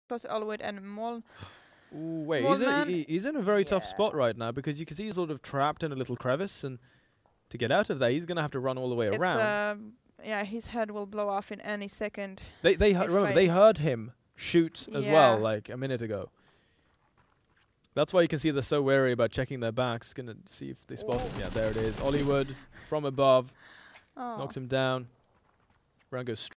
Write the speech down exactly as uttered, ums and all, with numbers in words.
plus Ollywood and Mol. Ooh, wait, he's, a, he, he's in a very tough Yeah. spot right now because you can see he's sort of trapped in a little crevice, and to get out of there, he's going to have to run all the way It's around. um, yeah, his head will blow off in any second. They they heard, if remember I they heard him shoot as Yeah. well, like a minute ago. That's why you can see they're so wary about checking their backs. Gonna see if they spot him. Yeah, there it is. Ollywood from above Oh. knocks him down. Round goes.